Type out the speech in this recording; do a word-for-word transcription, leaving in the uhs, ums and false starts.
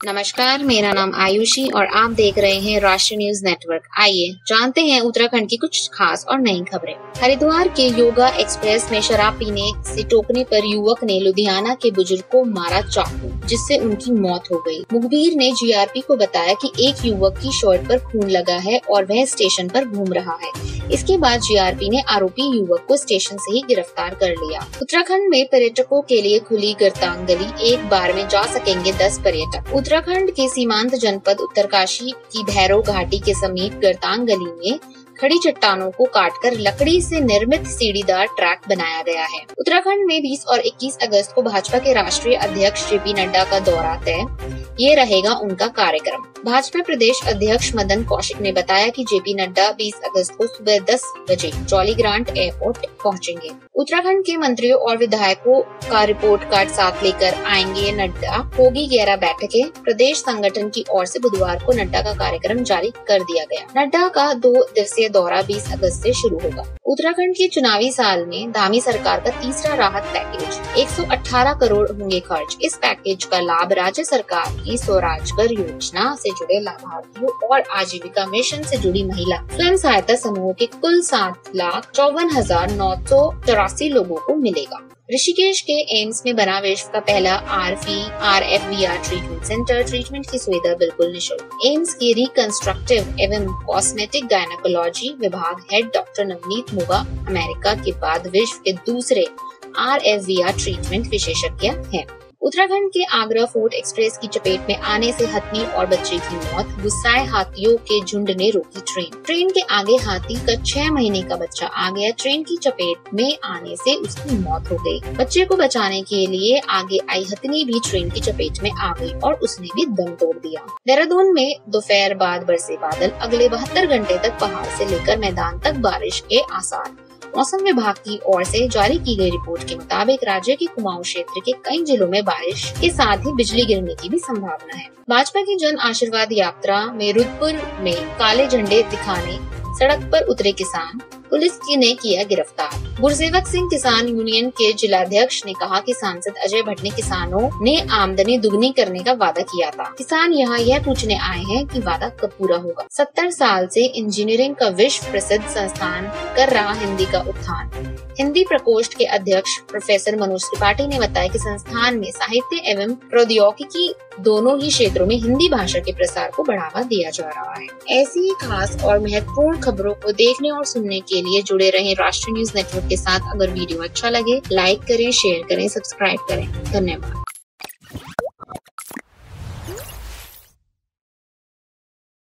नमस्कार, मेरा नाम आयुषी और आप देख रहे हैं राष्ट्रीय न्यूज नेटवर्क। आइए जानते हैं उत्तराखंड की कुछ खास और नई खबरें। हरिद्वार के योगा एक्सप्रेस में शराब पीने से टोकने पर युवक ने लुधियाना के बुजुर्ग को मारा चाकू, जिससे उनकी मौत हो गई। मुखबिर ने जीआरपी को बताया कि एक युवक की शर्ट पर खून लगा है और वह स्टेशन पर घूम रहा है। इसके बाद जीआरपी ने आरोपी युवक को स्टेशन से ही गिरफ्तार कर लिया। उत्तराखंड में पर्यटकों के लिए खुली गिरतांगली, एक बार में जा सकेंगे दस पर्यटक। उत्तराखंड के सीमांत जनपद उत्तरकाशी की भैरव घाटी के समीप गिरतांगली में खड़ी चट्टानों को काटकर लकड़ी से निर्मित सीढ़ीदार ट्रैक बनाया गया है। उत्तराखंड में बीस और इक्कीस अगस्त को भाजपा के राष्ट्रीय अध्यक्ष जेपी नड्डा का दौरा तय, ये रहेगा उनका कार्यक्रम। भाजपा प्रदेश अध्यक्ष मदन कौशिक ने बताया कि जेपी नड्डा बीस अगस्त को सुबह दस बजे जॉली ग्रांट एयरपोर्ट पहुंचेंगे। उत्तराखंड के मंत्रियों और विधायकों का रिपोर्ट कार्ड साथ लेकर आएंगे नड्डा। होगी ग्यारह बैठकें। प्रदेश संगठन की ओर से बुधवार को नड्डा का कार्यक्रम जारी कर दिया गया। नड्डा का दो दिवसीय दौरा बीस अगस्त से शुरू होगा। उत्तराखंड के चुनावी साल में धामी सरकार का तीसरा राहत पैकेज एक सौ अठारह करोड़ होंगे खर्च। इस पैकेज का लाभ राज्य सरकार की स्वराजगर योजना से जुड़े लाभार्थियों और आजीविका मिशन से जुड़ी महिला स्वयं सहायता समूहों के कुल सात लाख चौवन हजार नौ सौ चौरासी लोगों को मिलेगा। ऋषिकेश के एम्स में बना विश्व का पहला आरफी आरएफवीआर ट्रीटमेंट सेंटर। ट्रीटमेंट की सुविधा बिल्कुल निःशुल्क। एम्स के रिकंस्ट्रक्टिव एवं कॉस्मेटिक गायनेकोलॉजी विभाग head doctor Navneet Muga America के बाद विश्व के दूसरे आरएफवीआर ट्रीटमेंट विशेषज्ञ हैं। उत्तराखंड के आगरा फोर्ट एक्सप्रेस की चपेट में आने से हथनी और बच्चे की मौत। गुस्साए हाथियों के झुंड ने रोकी ट्रेन। ट्रेन के आगे हाथी का छह महीने का बच्चा आ गया। ट्रेन की चपेट में आने से उसकी मौत हो गई। बच्चे को बचाने के लिए आगे आई हथनी भी ट्रेन की चपेट में आ गई और उसने भी दम तोड़ दिया। देहरादून में दोपहर बाद बरसे बादल। अगले बहत्तर घंटे तक पहाड़ से लेकर मैदान तक बारिश के आसार। मौसम विभाग की ओर से जारी की गई रिपोर्ट के मुताबिक राज्य के कुमाऊं क्षेत्र के कई जिलों में बारिश के साथ ही बिजली गिरने की भी संभावना है। भाजपा की जन आशीर्वाद यात्रा में रुद्रपुर में काले झंडे दिखाने सड़क पर उतरे किसान, पुलिस की ने किया गिरफ्तार। गुरसेवक सिंह किसान यूनियन के जिलाध्यक्ष ने कहा कि सांसद अजय भट्ट ने किसानों ने आमदनी दुगनी करने का वादा किया था। किसान यहाँ यह पूछने आए हैं कि वादा कब पूरा होगा। सत्तर साल से इंजीनियरिंग का विश्व प्रसिद्ध संस्थान कर रहा हिंदी का उत्थान। हिंदी प्रकोष्ठ के अध्यक्ष प्रोफेसर मनोज त्रिपाठी ने बताया कि संस्थान में साहित्य एवं प्रौद्योगिकी दोनों ही क्षेत्रों में हिंदी भाषा के प्रसार को बढ़ावा दिया जा रहा है। ऐसी ही खास और महत्वपूर्ण खबरों को देखने और सुनने के लिए जुड़े रहें राष्ट्रीय न्यूज नेटवर्क के साथ। अगर वीडियो अच्छा लगे लाइक करें, शेयर करें, सब्सक्राइब करें। धन्यवाद।